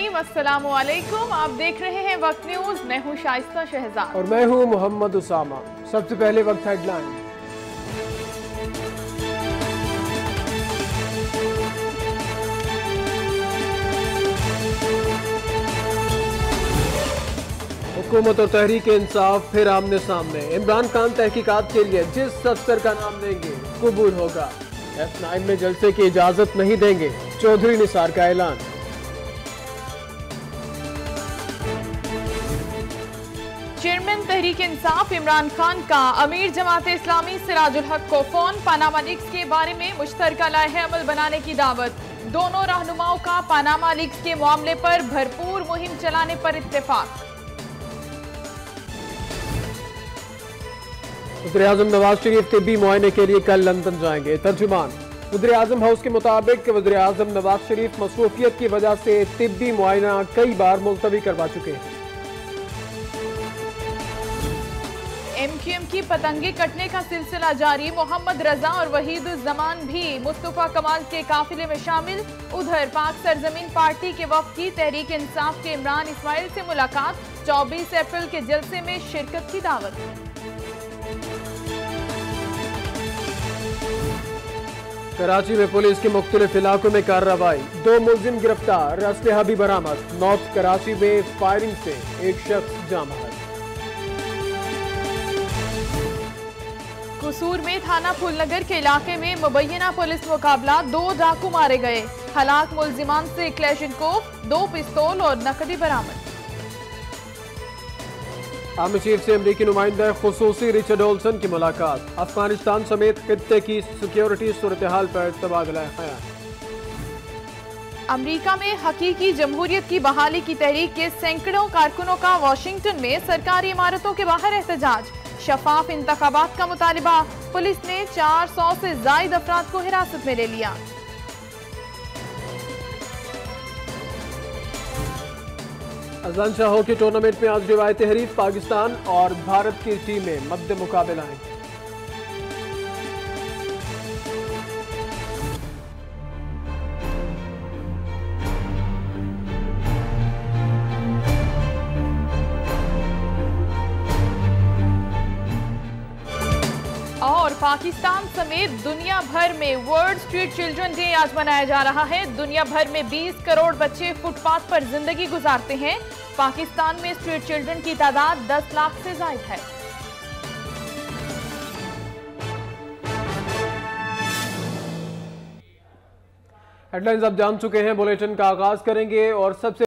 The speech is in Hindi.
नाज़रीन अस्सलामु अलैकुम। आप देख रहे हैं वक्त न्यूज। मैं हूं शाइस्ता शहजाद और मैं हूं मोहम्मद उसामा। सबसे पहले वक्त हेडलाइन। हुकूमत और तहरीक इंसाफ फिर आमने सामने। इमरान खान तहकीकात के लिए जिस अफसर का नाम देंगे कबूल होगा। F9 में जलसे की इजाजत नहीं देंगे, चौधरी निसार का ऐलान। चेयरमैन तहरीक इंसाफ इमरान खान का अमीर जमात इस्लामी सिराजुल हक को फोन। पनामा लीक्स के बारे में मुश्तरका लाहे अमल बनाने की दावत। दोनों रहनुमाओं का पनामा लीक्स के मामले पर भरपूर मुहिम चलाने पर इत्तेफाक। वज़ीर-ए-आज़म नवाज शरीफ तिब्बी मुआयने के लिए कल लंदन जाएंगे। तर्जुमान वज़ीर-ए-आज़म हाउस के मुताबिक वज़ीर-ए-आज़म नवाज शरीफ मसरूफियत की वजह से तिब्बी मुआयना कई बार मुलतवी करवा चुके हैं। MQM की पतंगे कटने का सिलसिला जारी। मोहम्मद रजा और वहीदुज़्ज़मान भी मुस्तफा कमाल के काफिले में शामिल। उधर पाक सरजमीन पार्टी के वफ़द की तहरीक इंसाफ के इमरान इस्माइल से मुलाकात। 24 अप्रैल के जलसे में शिरकत की दावत। कराची में पुलिस के मुख्तलिफ इलाकों में कार्रवाई। 2 मुलजिम गिरफ्तार, असलहा भी बरामद। नॉर्थ कराची में फायरिंग से एक शख्स जाम बहक। कसूर में थाना फूलनगर के इलाके में मुबैना पुलिस मुकाबला। 2 डाकू मारे गए। हलाक मुलजिमान से क्लैशिनकोव, 2 पिस्तौल और नकदी बरामद। आर्मी चीफ से अमरीकी नुमाइंदा खुसूसी रिचर्ड ओल्सन की मुलाकात। अफगानिस्तान समेत खित्ते की सिक्योरिटी सूरत हाल पर तबादला ख्याल। अमरीका में हकीकी जमहूरियत की बहाली की तहरीक के सैकड़ों कारकुनों का वाशिंगटन में सरकारी इमारतों के बाहर एहतजाज। शफाफ इंतखाबात का मुतालिबा। पुलिस ने 400 से जायद अफराद को हिरासत में ले लिया। अजलान शाह हॉकी टूर्नामेंट में आज रिवायती हरीफ पाकिस्तान और भारत की टीमें मद्दे मुकाबला हैं। और पाकिस्तान समेत दुनिया भर में वर्ल्ड स्ट्रीट चिल्ड्रन डे आज मनाया जा रहा है। दुनिया भर में 20 करोड़ बच्चे फुटपाथ पर जिंदगी गुजारते हैं। पाकिस्तान में स्ट्रीट चिल्ड्रन की तादाद 10 लाख से ज्यादा है। हेडलाइंस आप जान चुके हैं। बुलेटिन का आगाज करेंगे और सबसे